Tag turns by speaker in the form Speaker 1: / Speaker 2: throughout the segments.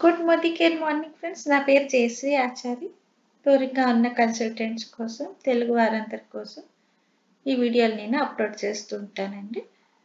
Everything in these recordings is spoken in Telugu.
Speaker 1: Good morning friends. నా పేరు జయశ్రీ ఆచారి. దూరంగా ఉన్న కన్సల్టెంట్స్ కోసం, తెలుగు వారందరి కోసం ఈ వీడియోలు నేను అప్లోడ్ చేస్తూ ఉంటానండి.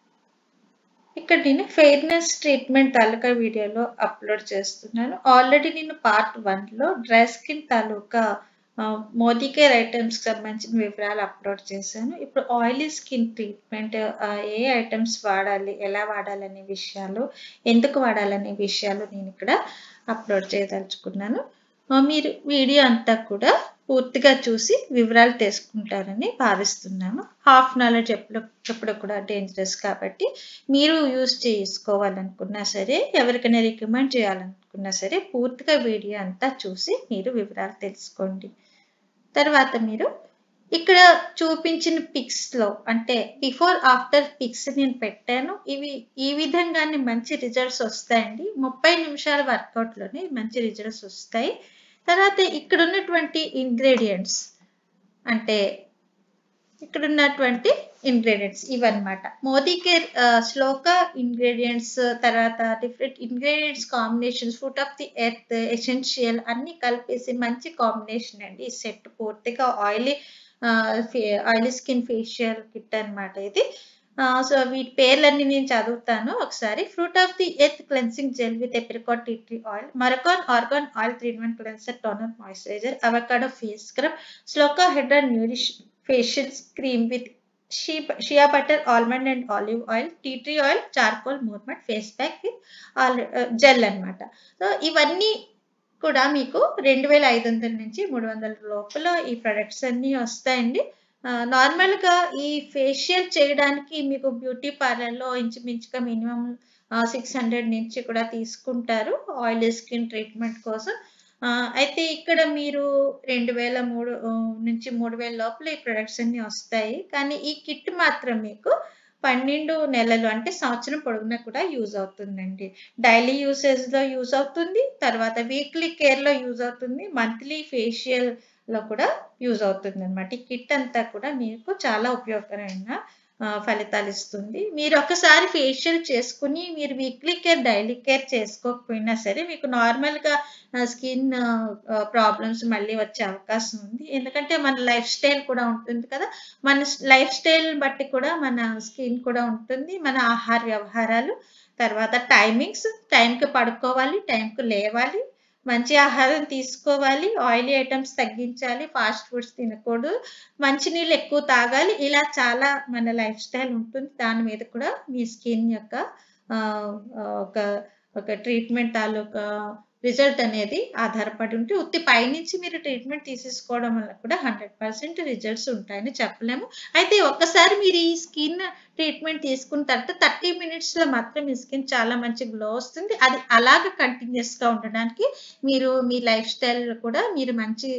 Speaker 1: ఇక్కడ నేను ఫెయిర్నెస్ ట్రీట్మెంట్ తాలూకా వీడియోలో అప్లోడ్ చేస్తున్నాను. ఆల్రెడీ నేను పార్ట్ 1లో డ్రై స్కిన్ తాలూకా మోదీ కేర్ ఐటమ్స్కి సంబంధించిన వివరాలు అప్లోడ్ చేశాను. ఇప్పుడు ఆయిలీ స్కిన్ ట్రీట్మెంట్ ఏ ఐటమ్స్ వాడాలి, ఎలా వాడాలనే విషయాలు, ఎందుకు వాడాలనే విషయాలు నేను ఇక్కడ అప్లోడ్ చేయదలుచుకున్నాను. మీరు వీడియో అంతా కూడా పూర్తిగా చూసి వివరాలు తెలుసుకుంటారని భావిస్తున్నాను. హాఫ్ నాలెడ్జ్ ఎప్పుడు కూడా డేంజరస్ కాబట్టి మీరు యూజ్ చేసుకోవాలనుకున్నా సరే, ఎవరికైనా రికమెండ్ చేయాలనుకున్నా సరే పూర్తిగా వీడియో అంతా చూసి మీరు వివరాలు తెలుసుకోండి. తర్వాత మీరు ఇక్కడ చూపించిన పిక్స్లో అంటే బిఫోర్ ఆఫ్టర్ పిక్స్ నేను పెట్టాను. ఇవి ఈ విధంగానే మంచి రిజల్ట్స్ వస్తాయండి. 30 నిమిషాల వర్కౌట్లోనే మంచి రిజల్ట్స్ వస్తాయి. తర్వాత ఇక్కడ ఉన్నటువంటి ఇంగ్రీడియంట్స్ అంటే ఇక్కడ ఉన్నటువంటి ఇంగ్రీడియంట్స్ ఇవన్నమాట. మోదీ కేర్ శ్లోకా ఇంగ్రీడియంట్స్, తర్వాత different ingredients combinations, food of the earth, essential అన్ని కలిపేసి మంచి కాంబినేషన్ అండి. ఈ సెట్ పూర్తిగా ఆయిలీ స్కిన్ ఫేషియల్ కిట్ అనమాట ఇది. సో వీటి పేర్లన్నీ నేను చదువుతాను ఒకసారి. Fruit of the earth cleansing gel with apricot tea tree oil, Moroccan argan oil 3-in-1 cleanser, toner, moisturiser, avocado face scrub, Shloka head and nourish facial cream with shea butter, almond and olive oil, tea tree oil, charcoal, movement, face pack with gel అన్నమాట. సో ఇవన్నీ కూడా మీకు 2500 నుంచి 300 లోపల ఈ ప్రొడక్ట్స్ అన్నీ వస్తాయండి. నార్మల్గా ఈ ఫేషియల్ చేయడానికి మీకు బ్యూటీ పార్లర్లో ఇంచుమించుగా మినిమం 600 నుంచి కూడా తీసుకుంటారు ఆయిల్ స్కిన్ ట్రీట్మెంట్ కోసం. అయితే ఇక్కడ మీరు 2003 నుంచి 3000 లోపల ఈ ప్రొడక్ట్స్ అన్ని వస్తాయి. కానీ ఈ కిట్ మాత్రం మీకు 12 నెలలు అంటే సంవత్సరం పొడవునా కూడా యూజ్ అవుతుందండి. డైలీ యూసేజ్లో యూజ్ అవుతుంది, తర్వాత వీక్లీ కేర్లో యూజ్ అవుతుంది, మంత్లీ ఫేషియల్లో కూడా యూజ్ అవుతుంది అనమాట. ఈ కిట్ అంతా కూడా మీకు చాలా ఉపయోగకరమైన ఫలితాలు ఇస్తుంది. మీరు ఒకసారి ఫేషియల్ చేసుకుని మీరు వీక్లీ కేర్, డైలీ కేర్ చేసుకోకపోయినా సరే మీకు నార్మల్గా స్కిన్ ప్రాబ్లమ్స్ మళ్ళీ వచ్చే అవకాశం ఉంది. ఎందుకంటే మన లైఫ్ స్టైల్ కూడా ఉంటుంది కదా, మన లైఫ్ స్టైల్ బట్టి కూడా మన స్కిన్ కూడా ఉంటుంది. మన ఆహార వ్యవహారాలు, తర్వాత టైమింగ్స్, టైంకి పడుకోవాలి, టైంకి లేవాలి, మంచి ఆహారం తీసుకోవాలి, ఆయిలీ ఐటమ్స్ తగ్గించాలి, ఫాస్ట్ ఫుడ్స్ తినకూడదు, మంచినీళ్ళు ఎక్కువ తాగాలి. ఇలా చాలా మన లైఫ్ స్టైల్ ఉంటుంది. దాని మీద కూడా మీ స్కిన్ యొక్క ఒక ట్రీట్మెంట్ తాలూకా రిజల్ట్ అనేది ఆధారపడి ఉంటే, ఉత్తి పైనుంచి మీరు ట్రీట్మెంట్ తీసేసుకోవడం వల్ల కూడా 100% రిజల్ట్స్ ఉంటాయని చెప్పలేము. అయితే ఒక్కసారి మీరు ఈ స్కిన్ ట్రీట్మెంట్ తీసుకున్న తర్వాత 30 మినిట్స్లో మాత్రం మీ స్కిన్ చాలా మంచి గ్లో వస్తుంది. అది అలాగ కంటిన్యూస్గా ఉండడానికి మీరు మీ లైఫ్ స్టైల్ కూడా మీరు మంచి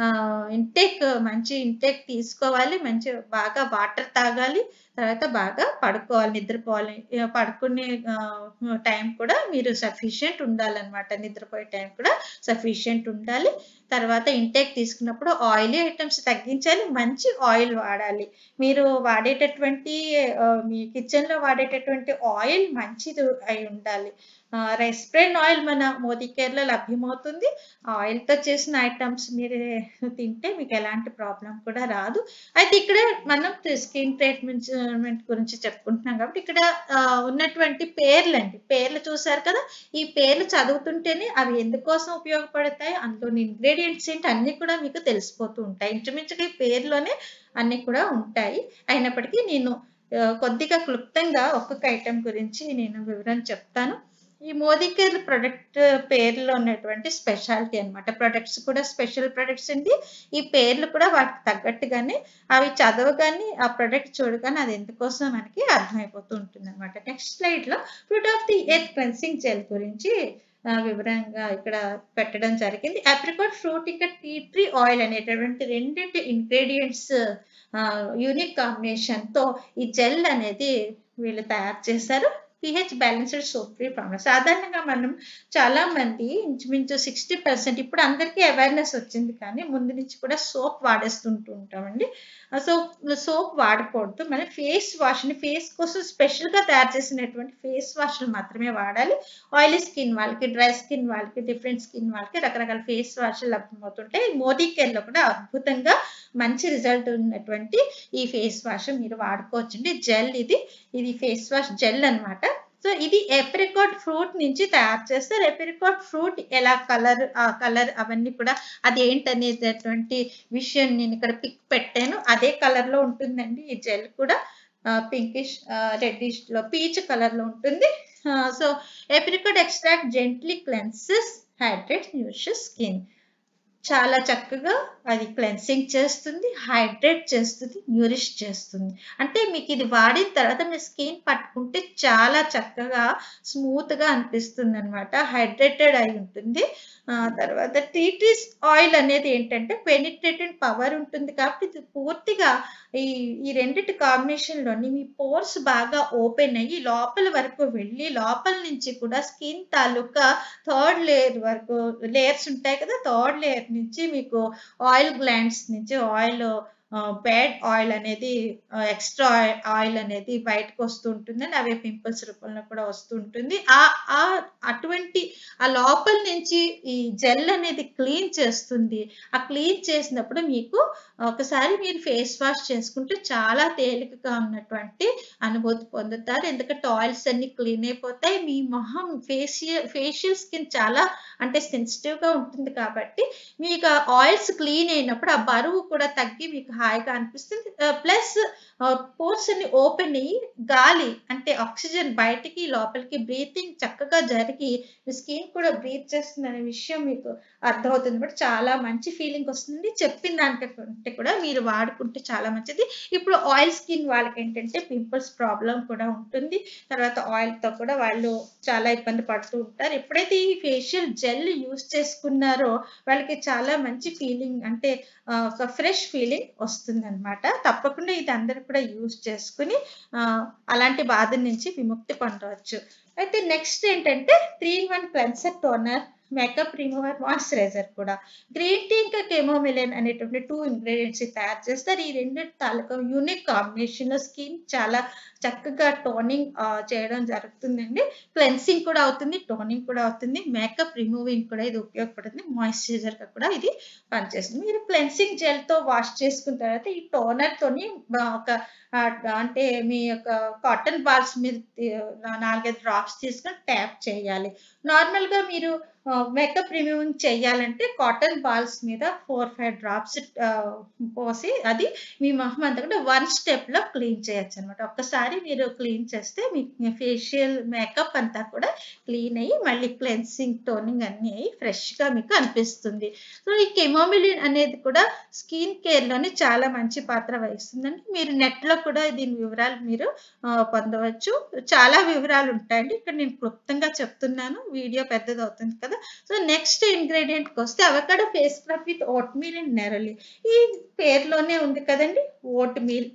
Speaker 1: ఇంటేక్ తీసుకోవాలి, మంచి బాగా వాటర్ తాగాలి, తర్వాత బాగా పడుకోవాలి, నిద్రపోవాలి. పడుకునే టైం కూడా మీరు సఫిషియెంట్ ఉండాలన్నమాట. నిద్రపోయే టైం కూడా సఫిషియెంట్ ఉండాలి. తర్వాత ఇంటేక్ తీసుకున్నప్పుడు ఆయిలీ ఐటమ్స్ తగ్గించాలి, మంచి ఆయిల్ వాడాలి. మీరు వాడేటటువంటి మీ కిచెన్లో వాడేటటువంటి ఆయిల్ మంచిది అయి ఉండాలి. రెస్ప్రెన్ ఆయిల్ మన మోదీ కేర్లో లభ్యమవుతుంది. ఆయిల్తో చేసిన ఐటమ్స్ మీరు తింటే మీకు ఎలాంటి ప్రాబ్లం కూడా రాదు. అయితే ఇక్కడ మనం స్కిన్ ట్రీట్మెంట్ గురించి చెప్పుకుంటున్నాం కాబట్టి ఇక్కడ ఉన్నటువంటి పేర్లు చూసారు కదా, ఈ పేర్లు చదువుతుంటేనే అవి ఎందుకోసం ఉపయోగపడతాయి, అందులోని ఇంగ్రీడియంట్స్ ఏంటి అన్నీ కూడా మీకు తెలిసిపోతూ ఉంటాయి. ఇంచుమించుగా ఈ పేర్లోనే అన్నీ కూడా ఉంటాయి. అయినప్పటికీ నేను కొద్దిగా క్లుప్తంగా ఒక్కొక్క ఐటెం గురించి నేను వివరణ చెప్తాను. ఈ మోదీ కేర్ ప్రొడక్ట్ పేర్లో ఉన్నటువంటి స్పెషాలిటీ అనమాట. ప్రొడక్ట్స్ కూడా స్పెషల్ ప్రొడక్ట్స్ అండి. ఈ పేర్లు కూడా వాటికి తగ్గట్టుగానే అవి చదవగానే, ఆ ప్రొడక్ట్ చూడగానే అది ఎందుకోసం మనకి అర్థమైపోతూ ఉంటుంది అనమాట. నెక్స్ట్ స్లైడ్లో fruit of the earth cleansing gel గురించి వివరంగా ఇక్కడ పెట్టడం జరిగింది. అప్రికాట్ ఫ్రూట్ ఇంకా టీ ట్రీ ఆయిల్ అనేటటువంటి రెండింటి ఇంగ్రీడియంట్స్ యూనిక్ కాంబినేషన్తో ఈ జెల్ అనేది వీళ్ళు తయారు చేశారు. pH balanced soap free formula. సాధారణంగా మనం చాలా మంది ఇంచుమించు 60% ఇప్పుడు అందరికీ అవేర్నెస్ వచ్చింది కానీ ముందు నుంచి కూడా సోప్ వాడేస్తుంటూ ఉంటామండి. సోప్ వాడకూడదు. మనం ఫేస్ వాష్‌ని ఫేస్ కోసం స్పెషల్‌గా తయారు చేసినటువంటి ఫేస్ వాష్‌లు మాత్రమే వాడాలి. ఆయిలీ స్కిన్ వాళ్ళకి, డ్రై స్కిన్ వాళ్ళకి, డిఫరెంట్ స్కిన్ వాళ్ళకి రకరకాల ఫేస్ వాష్‌లు లభ్యమవుతుంటాయి. మోదీ కేర్‌లో కూడా అద్భుతంగా మంచి రిజల్ట్ ఉన్నటువంటి ఈ ఫేస్ వాష్ మీరు వాడుకోవచ్చండి. జెల్ ఇది ఫేస్ వాష్ జెల్ అన్నమాట. సో ఇది ఏప్రికాట్ ఫ్రూట్ నుంచి తయారు చేస్తారు. ఏప్రికాట్ ఫ్రూట్ ఎలా కలర్ అవన్నీ కూడా అదేంటనేటటువంటి విషయం నేను ఇక్కడ పిక్ పెట్టాను. అదే కలర్ లో ఉంటుందండి ఈ జెల్ కూడా. పింకిష్ రెడ్డిష్ లో పీచ్ కలర్ లో ఉంటుంది. So apricot extract gently cleanses, hydrates, nutritious skin. చాలా చక్కగా అది క్లెన్సింగ్ చేస్తుంది, హైడ్రేట్ చేస్తుంది, న్యూరిష్ చేస్తుంది. అంటే మీకు ఇది వాడిన తర్వాత మీ స్కిన్ పట్టుకుంటే చాలా చక్కగా స్మూత్‌గా అనిపిస్తుందనమాట. హైడ్రేటెడ్ అయి ఉంటుంది. తర్వాత టీ ట్రీస్ ఆయిల్ అనేది ఏంటంటే పెనిట్రేటింగ్ పవర్ ఉంటుంది కాబట్టి ఇది పూర్తిగా ఈ రెండిటి కాంబినేషన్‌లోని మీ పోర్స్ బాగా ఓపెన్ అయ్యి లోపల వరకు వెళ్ళి లోపల నుంచి కూడా స్కిన్ తాలూకా థర్డ్ లేయర్ వరకు లేయర్స్ ఉంటాయి కదా! థర్డ్ లేయర్ నుంచి మీకు ఆయిల్ గ్లాండ్స్ నుంచి బ్యాడ్ ఆయిల్ అనేది ఎక్స్ట్రా ఆయిల్ అనేది బయటకు వస్తూ ఉంటుందండి. అవే పింపుల్స్ రూపంలో కూడా వస్తూ ఉంటుంది. అటువంటి ఆ లోపల నుంచి ఈ జెల్ అనేది క్లీన్ చేస్తుంది. ఆ క్లీన్ చేసినప్పుడు మీకు ఒకసారి మీరు ఫేస్ వాష్ చేసుకుంటే చాలా తేలికగా ఉన్నటువంటి అనుభూతి పొందుతారు. ఎందుకంటే ఆయిల్స్ అన్ని క్లీన్ అయిపోతాయి. మీ మొహం ఫేషియల్ స్కిన్ చాలా అంటే సెన్సిటివ్ గా ఉంటుంది కాబట్టి మీకు ఆయిల్స్ క్లీన్ అయినప్పుడు ఆ బరువు కూడా తగ్గి మీకు హాయిగా అనిపిస్తుంది. ప్లస్ పోర్స్ అన్ని ఓపెన్ అయ్యి గాలి అంటే ఆక్సిజన్ బయటికి లోపలికి బ్రీతింగ్ చక్కగా జరిగి మీ స్కిన్ కూడా బ్రీత్ చేస్తుంది అనే విషయం మీకు అర్థమవుతుంది. బట్ చాలా మంచి ఫీలింగ్ వస్తుంది. చెప్పిన దానికంటే కూడా మీరు వాడుకుంటే చాలా మంచిది. ఇప్పుడు ఆయిల్ స్కిన్ వాళ్ళకి ఏంటంటే పింపుల్స్ ప్రాబ్లం కూడా ఉంటుంది. తర్వాత ఆయిల్ తో కూడా వాళ్ళు చాలా ఇబ్బంది పడుతూ ఉంటారు. ఎప్పుడైతే ఈ ఫేషియల్ జెల్ యూజ్ చేసుకున్నారో వాళ్ళకి చాలా మంచి ఫీలింగ్ అంటే ఒక ఫ్రెష్ ఫీలింగ్ వస్తుందన్నమాట. తప్పకుండా ఇది అందరూ కూడా యూజ్ చేసుకుని అలాంటి బాధ నుంచి విముక్తి పొందవచ్చు. అయితే నెక్స్ట్ ఏంటంటే 3-in-1 cleanser, toner, makeup remover, moisturiser కూడా. గ్రీన్ టీ ఇంకా కెమోమిలిన్ అనేటువంటి 2 ఇంగ్రీడియంట్స్ తయారు చేస్తారు. ఈ రెండిటి తాలూకా యూనిక్ కాంబినేషన్ లో స్కిన్ చాలా చక్కగా టోనింగ్ చేయడం జరుగుతుందండి. క్లెన్సింగ్ కూడా అవుతుంది, టోనింగ్ కూడా అవుతుంది, మేకప్ రిమూవింగ్ కూడా ఇది ఉపయోగపడుతుంది, మాయిశ్చరైజర్ గా కూడా ఇది పనిచేస్తుంది. మీరు క్లెన్సింగ్ జెల్ తో వాష్ చేసుకున్న తర్వాత ఈ టోనర్ తోని ఒక అంటే మీ యొక్క కాటన్ బాల్స్ మీద 4-5 డ్రాప్స్ తీసుకొని ట్యాప్ చేయాలి. నార్మల్ గా మీరు మేకప్ రిమూవింగ్ చేయాలంటే కాటన్ బాల్స్ మీద 4-5 డ్రాప్స్ పోసి అది మీ మొహం అంతా కూడా 1 స్టెప్ లో క్లీన్ చేయొచ్చు అనమాట. ఒక్కసారి మీరు క్లీన్ చేస్తే మీ ఫేషియల్ మేకప్ అంతా కూడా క్లీన్ అయ్యి మళ్ళీ క్లెన్సింగ్, టోనింగ్ అన్ని అయ్యి ఫ్రెష్ గా మీకు అనిపిస్తుంది. సో ఈ కెమోమిలిన్ అనేది కూడా స్కిన్ కేర్ లోని చాలా మంచి పాత్ర వహిస్తుందండి. మీరు నెట్ లో కూడా దీని వివరాలు మీరు పొందవచ్చు. చాలా వివరాలు ఉంటాయండి. ఇక్కడ నేను క్లుప్తంగా చెప్తున్నాను. వీడియో పెద్దది అవుతుంది కదా. సో నెక్స్ట్ ఇంగ్రీడియంట్ కి వస్తే avocado face scrub with oatmeal and neroli. ఈ పేరులోనే ఉంది కదండి, oatmeal,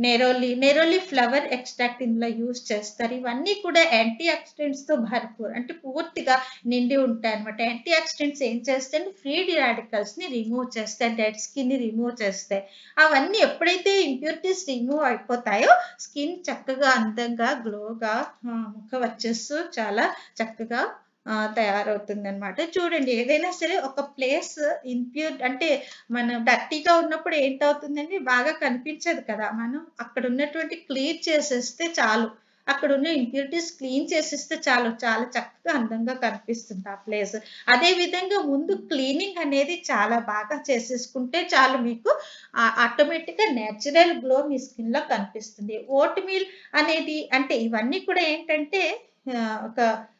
Speaker 1: neroli flower extract ఇందులో యూజ్ చేస్తారు. ఇవన్నీ కూడా యాంటీ ఆక్సిడెంట్స్ తో భర్పూర్ అంటే పూర్తిగా నిండి ఉంటాయి అనమాట. యాంటీ ఆక్సిడెంట్స్ ఏం చేస్తాయి, ఫ్రీ రాడికల్స్ ని రిమూవ్ చేస్తాయి, డెడ్ స్కిన్ ని రిమూవ్ చేస్తాయి. అవన్నీ ఎప్పుడైతే ఇంప్యూరిటీస్ రిమూవ్ అయిపోతాయో స్కిన్ చక్కగా అందంగా గ్లోగా ముఖ వచ్చేస్తూ చాలా చక్కగా తయారవుతుంది అనమాట. చూడండి, ఏదైనా సరే ఒక ప్లేస్ ఇంప్యూర్ అంటే మనం డర్టీగా ఉన్నప్పుడు ఏంటవుతుందండి, బాగా కనిపించదు కదా. మనం అక్కడ ఉన్నటువంటి క్లీన్ చేసేస్తే చాలు, అక్కడ ఉన్న ఇంప్యూరిటీస్ క్లీన్ చేసేస్తే చాలు, చాలా చక్కగా అందంగా కనిపిస్తుంది ఆ ప్లేస్. అదే విధంగా ముందు క్లీనింగ్ అనేది చాలా బాగా చేసేసుకుంటే చాలు, మీకు ఆటోమేటిక్ గా నేచురల్ గ్లో మీ స్కిన్ లో కనిపిస్తుంది. ఓట్ మీల్ అనేది అంటే ఇవన్నీ కూడా ఏంటంటే ఒక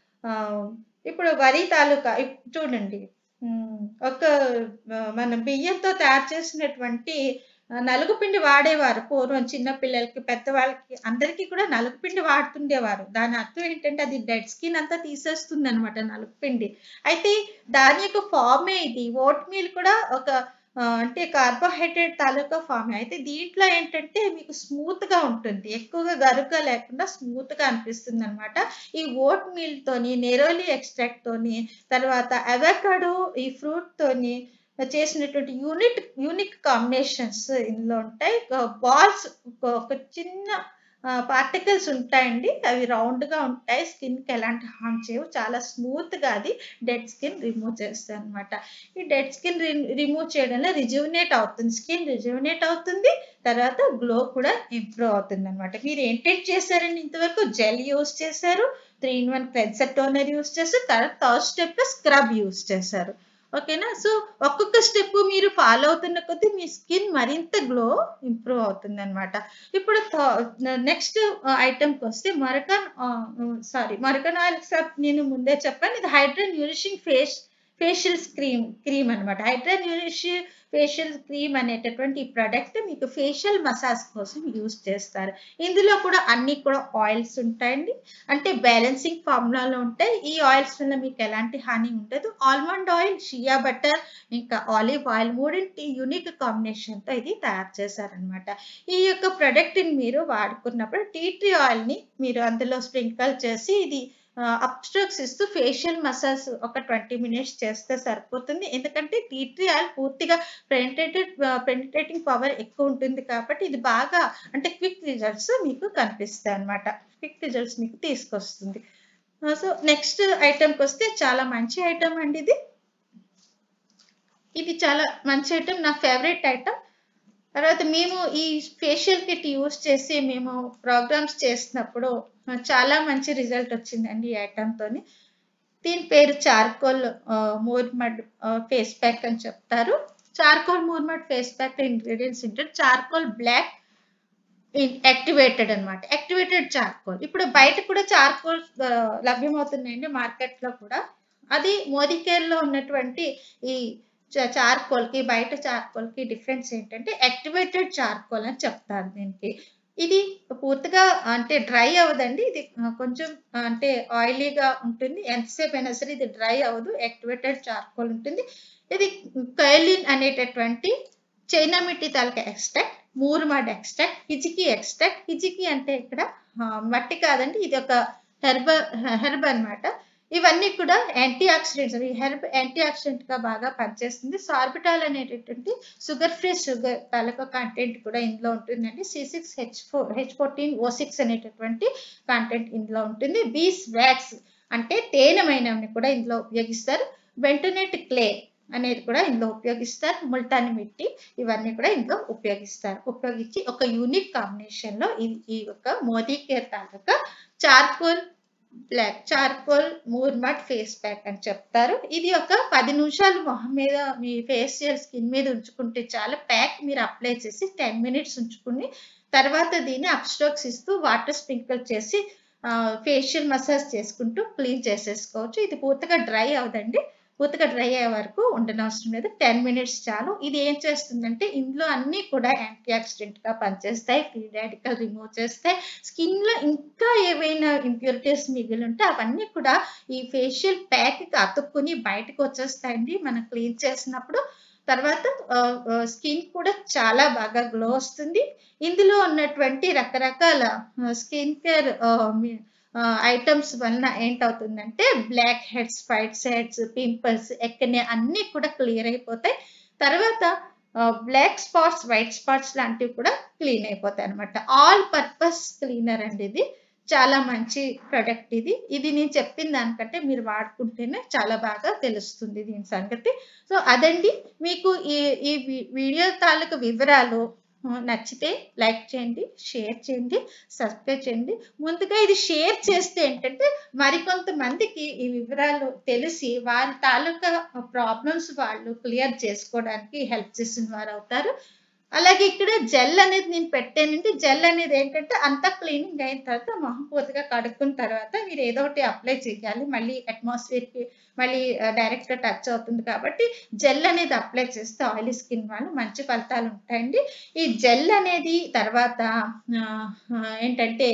Speaker 1: ఇప్పుడు వరి తాలూకా చూడండి, ఒక మన బియ్యంతో తయారు చేసినటువంటి నలుగుపిండి వాడేవారు పూర్వం. చిన్న పిల్లలకి, పెద్దవాళ్ళకి అందరికీ కూడా నలుగుపిండి వాడుతుండేవారు. దాని అర్థం ఏంటంటే అది డెడ్ స్కిన్ అంతా తీసేస్తుంది అనమాట నలుగుపిండి. అయితే దాని యొక్క ఫార్మే ఇది. ఓట్ మీల్ కూడా ఒక అంటే కార్బోహైడ్రేట్ తాలూకా ఫామ్. అయితే దీంట్లో ఏంటంటే మీకు స్మూత్‌గా ఉంటుంది. ఎక్కువగా గరుగ్గా లేకుండా స్మూత్‌గా అనిపిస్తుందనమాట. ఈ ఓట్ మీల్‌తోని, నెరోలి ఎక్స్‌ట్రాక్ట్‌తోని, తర్వాత అవకాడో ఈ ఫ్రూట్‌తోని చేసినటువంటి యూనిక్ కాంబినేషన్స్ ఇందులో ఉంటాయి. బాల్స్ ఒక చిన్న పార్టికల్స్ ఉంటాయండి. అవి రౌండ్‌గా ఉంటాయి. స్కిన్‌కి ఎలాంటి హార్మ్ చేయవు. చాలా స్మూత్‌గా అది డెడ్ స్కిన్ రిమూవ్ చేస్తాయన్నమాట. ఈ డెడ్ స్కిన్ రిమూవ్ చేయడంలో రిజ్యూమినేట్ అవుతుంది. స్కిన్ రిజ్యూమినేట్ అవుతుంది. తర్వాత గ్లో కూడా ఇంప్రూవ్ అవుతుందన్నమాట. మీరు ఏంటేంటి చేశారండి ఇంతవరకు? జెల్ యూజ్ చేశారు. 3 ఇన్ 1 క్లెన్సర్ టోనర్ యూజ్ చేశారు. తర్వాత థర్డ్ స్టెప్ స్క్రబ్ యూజ్ చేశారు. ఓకేనా? సో, ఒక్కొక్క స్టెప్ మీరు ఫాలో అవుతున్న కొద్దీ మీ స్కిన్ మరింత గ్లో ఇంప్రూవ్ అవుతుందన్నమాట. ఇప్పుడు నెక్స్ట్ ఐటెంకొస్తే మరకన్ ఆయిల్ నేను ముందే చెప్పాను. ఇది హైడ్రా న్యూరిషింగ్ ఫేషియల్ క్రీమ్ అనమాట. హైడ్రా న్యూరిషింగ్ ఫేషియల్ క్రీమ్ అనేటటువంటి ఈ ప్రొడక్ట్ మీకు ఫేషియల్ మసాజ్ కోసం యూజ్ చేస్తారు. ఇందులో కూడా అన్ని కూడా ఆయిల్స్ ఉంటాయండి. అంటే బ్యాలెన్సింగ్ ఫార్ములాలో ఉంటాయి. ఈ ఆయిల్స్ వల్ల మీకు ఎలాంటి హాని ఉండదు. ఆల్మండ్ ఆయిల్, షియా బటర్, ఇంకా ఆలివ్ ఆయిల్ మూడింటి యూనిక్ కాంబినేషన్తో ఇది తయారు చేశారనమాట. ఈ యొక్క ప్రొడక్ట్ని మీరు వాడుకున్నప్పుడు టీ ట్రీ ఆయిల్ని మీరు అందులో స్ప్రింకల్ చేసి ఇది అప్స్ట్రోక్స్ ఇస్తూ ఫేషియల్ మసాజ్ ఒక 20 మినిట్స్ చేస్తే సరిపోతుంది. ఎందుకంటే టీ ట్రీ ఆయిల్ పూర్తిగా పెనిట్రేటింగ్ పవర్ ఎక్కువ ఉంటుంది కాబట్టి ఇది బాగా అంటే క్విక్ రిజల్ట్స్ మీకు కనిపిస్తాయి అన్నమాట. క్విక్ రిజల్ట్స్ మీకు తీసుకొస్తుంది. సో నెక్స్ట్ ఐటెంకి వస్తే చాలా మంచి ఐటమ్ అండి ఇది. ఇది చాలా మంచి ఐటమ్, నా ఫేవరెట్ ఐటమ్. తర్వాత మేము ఈ ఫేషియల్ కిట్ యూజ్ చేసి మేము ప్రోగ్రామ్స్ చేసినప్పుడు చాలా మంచి రిజల్ట్ వచ్చిందండి ఈ ఐటమ్తోని. దీని పేరు చార్కోల్ మూర్మడ్ ఫేస్ ప్యాక్ అని చెప్తారు. Charcoal moor mud face pack ingredients ఏంటంటే చార్కోల్ బ్లాక్ యాక్టివేటెడ్ అనమాట. Activated charcoal. ఇప్పుడు బయట కూడా చార్కోల్ లభ్యమవుతున్నాయండి మార్కెట్లో కూడా. అది మోదీ కేర్లో ఉన్నటువంటి ఈ చార్కోల్కి బయట చార్కోల్కి డిఫరెన్స్ ఏంటంటే యాక్టివేటెడ్ చార్కోల్ అని చెప్తారు దీనికి. ఇది పూర్తిగా అంటే డ్రై అవ్వదండి. ఇది కొంచెం అంటే ఆయిలీగా ఉంటుంది. ఎంతసేపు అయినా సరే ఇది డ్రై అవ్వదు. యాక్టివేటెడ్ చార్కోల్ ఉంటుంది. ఇది కైలిన్ అనేటటువంటి చైనా మిట్టి తాలూకా extract, moor mud extract, hijiki extract. Hijiki అంటే ఇక్కడ మట్టి కాదండి, ఇది ఒక హెర్బ్ అనమాట. ఇవన్నీ కూడా యాంటీ ఆక్సిడెంట్స్. ఈ హెర్బ్ యాంటీ ఆక్సిడెంట్ గా బాగా పనిచేస్తుంది. సార్బిటాల్ అనేటటువంటి షుగర్ ఫ్రీ షుగర్ తాలూకా కంటెంట్ కూడా ఇందులో ఉంటుందండి. C6H14O6 అనేటటువంటి కంటెంట్ ఇందులో ఉంటుంది. బీస్ వ్యాక్స్ అంటే తేనెమైనవి కూడా ఇందులో ఉపయోగిస్తారు. బెంటోనేట్ క్లే అనేది కూడా ఇందులో ఉపయోగిస్తారు. ముల్తాని మిట్టి ఇవన్నీ కూడా ఇందులో ఉపయోగించి ఒక యూనిక్ కాంబినేషన్ లో ఈ యొక్క మోదీ కేర్ తాలూకా చార్కోల్ మూర్మడ్ ఫేస్ ప్యాక్ అని చెప్తారు. ఇది ఒక 10 నిమిషాలు మొహం మీద మీ ఫేషియల్ స్కిన్ మీద ఉంచుకుంటే చాలు. ప్యాక్ మీరు అప్లై చేసి 10 మినిట్స్ ఉంచుకుని తర్వాత దీన్ని అప్స్ట్రోక్స్ ఇస్తూ వాటర్ స్ప్రింకిల్ చేసి ఫేషియల్ మసాజ్ చేసుకుంటూ క్లీన్ చేసేసుకోవచ్చు. ఇది పూర్తిగా డ్రై అవదండి. పూర్తిగా డ్రై అయ్యే వరకు ఉండనవసరం లేదు. 10 మినిట్స్ చాలు. ఇది ఏం చేస్తుందంటే ఇందులో అన్నీ కూడా యాంటీ ఆక్సిడెంట్ గా పనిచేస్తాయి. ఫ్రీ రాడికల్ రిమూవ్ చేస్తాయి. స్కిన్ లో ఇంకా ఏవైనా ఇంప్యూరిటీస్ మిగిలి ఉంటే అవన్నీ కూడా ఈ ఫేషియల్ ప్యాక్ కి అతుక్కుని బయటకు వచ్చేస్తాయండి మనం క్లీన్ చేసినప్పుడు. తర్వాత స్కిన్ కూడా చాలా బాగా గ్లో వస్తుంది. ఇందులో ఉన్నటువంటి రకరకాల స్కిన్ కేర్ ఐటమ్స్ వలన ఏంటవుతుందంటే blackheads, whiteheads, pimples, ఎక్కనే అన్నీ కూడా క్లియర్ అయిపోతాయి. తర్వాత బ్లాక్ స్పాట్స్, వైట్ స్పాట్స్ లాంటివి కూడా క్లీన్ అయిపోతాయి అనమాట. ఆల్ పర్పస్ క్లీనర్ అండి ఇది. చాలా మంచి ప్రొడక్ట్ ఇది. ఇది నేను చెప్పిన దానికంటే మీరు వాడుకుంటేనే చాలా బాగా తెలుస్తుంది దీని సంగతి. సో అదండి మీకు ఈ వీడియో తాలూకు వివరాలు నచ్చితే లైక్ చేయండి, షేర్ చేయండి, సబ్స్క్రైబ్ చేయండి. ముందుగా ఇది షేర్ చేస్తే ఏంటంటే మరికొంతమందికి ఈ వివరాలు తెలిసి వారి తాలూకా ప్రాబ్లమ్స్ వాళ్ళు క్లియర్ చేసుకోవడానికి హెల్ప్ చేసిన వారు అవుతారు. అలాగే ఇక్కడ జెల్ అనేది నేను పెట్టానండి. జెల్ అనేది ఏంటంటే అంతా క్లీనింగ్ అయిన తర్వాత మొహం పూర్తిగా కడుక్కున్న తర్వాత మీరు ఏదో ఒకటి అప్లై చేయాలి. మళ్ళీ అట్మాస్ఫియర్కి మళ్ళీ డైరెక్ట్గా టచ్ అవుతుంది కాబట్టి జెల్ అనేది అప్లై చేస్తే ఆయిలీ స్కిన్ వాళ్ళు మంచి ఫలితాలు ఉంటాయండి. ఈ జెల్ అనేది తర్వాత ఏంటంటే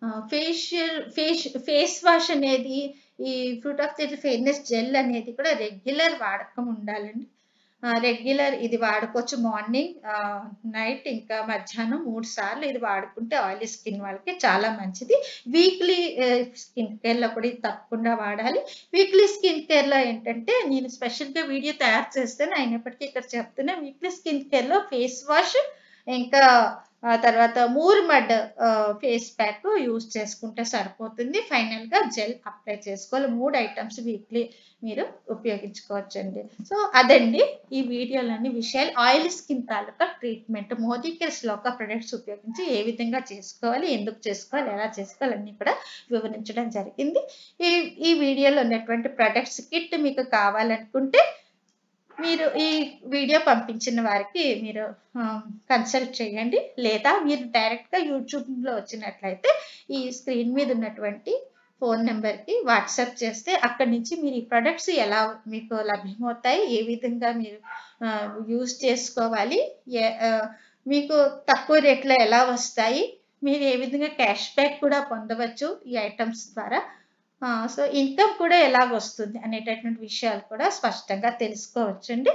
Speaker 1: ఫేస్ వాష్ అనేది ఈ fruit of the fairness gel అనేది కూడా రెగ్యులర్ వాడకం ఉండాలండి. రెగ్యులర్ ఇది వాడుకోవచ్చు. మార్నింగ్, నైట్, ఇంకా మధ్యాహ్నం 3 సార్లు ఇది వాడుకుంటే ఆయిలీ స్కిన్ వాళ్ళకి చాలా మంచిది. వీక్లీ స్కిన్ కేర్‌లో కూడా ఇది తప్పకుండా వాడాలి. వీక్లీ స్కిన్ కేర్‌లో ఏంటంటే నేను స్పెషల్‌గా వీడియో తయారు చేస్తాను. అయినప్పటికీ ఇక్కడ చెప్తున్నా. వీక్లీ స్కిన్ కేర్‌లో ఫేస్ వాష్, ఇంకా తర్వాత మూర్మడ్ ఫేస్ ప్యాక్ యూజ్ చేసుకుంటే సరిపోతుంది. ఫైనల్‌గా జెల్ అప్లై చేసుకోవాలి. 3 ఐటమ్స్ వీక్లీ మీరు ఉపయోగించుకోవచ్చండి. సో అదండి ఈ వీడియోలోని విషయాలు. ఆయిల్ స్కిన్ తాలూకా treatment Modi care Shloka products ఉపయోగించి ఏ విధంగా చేసుకోవాలి, ఎందుకు చేసుకోవాలి, ఎలా చేసుకోవాలి అన్నీ కూడా వివరించడం జరిగింది. ఈ వీడియోలో ఉన్నటువంటి ప్రొడక్ట్స్ కిట్ మీకు కావాలనుకుంటే మీరు ఈ వీడియో పంపించిన వారికి మీరు కన్సల్ట్ చేయండి. లేదా మీరు డైరెక్ట్‌గా యూట్యూబ్‌లో వచ్చినట్లయితే ఈ స్క్రీన్ మీద ఉన్నటువంటి ఫోన్ నెంబర్‌కి వాట్సాప్ చేస్తే అక్కడి నుంచి మీరు ఈ ప్రొడక్ట్స్ ఎలా మీకు లభ్యమవుతాయి, ఏ విధంగా మీరు యూజ్ చేసుకోవాలి, మీకు తక్కువ రేట్‌లో ఎలా వస్తాయి, మీరు ఏ విధంగా క్యాష్ బ్యాక్ కూడా పొందవచ్చు ఈ ఐటమ్స్ ద్వారా. సో ఇన్కమ్ కూడా ఎలాగొస్తుంది అనేటటువంటి విషయాలు కూడా స్పష్టంగా తెలుసుకోవచ్చండి.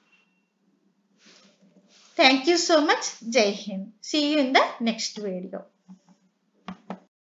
Speaker 1: Thank you so much. Jai Hind. See you in the next video.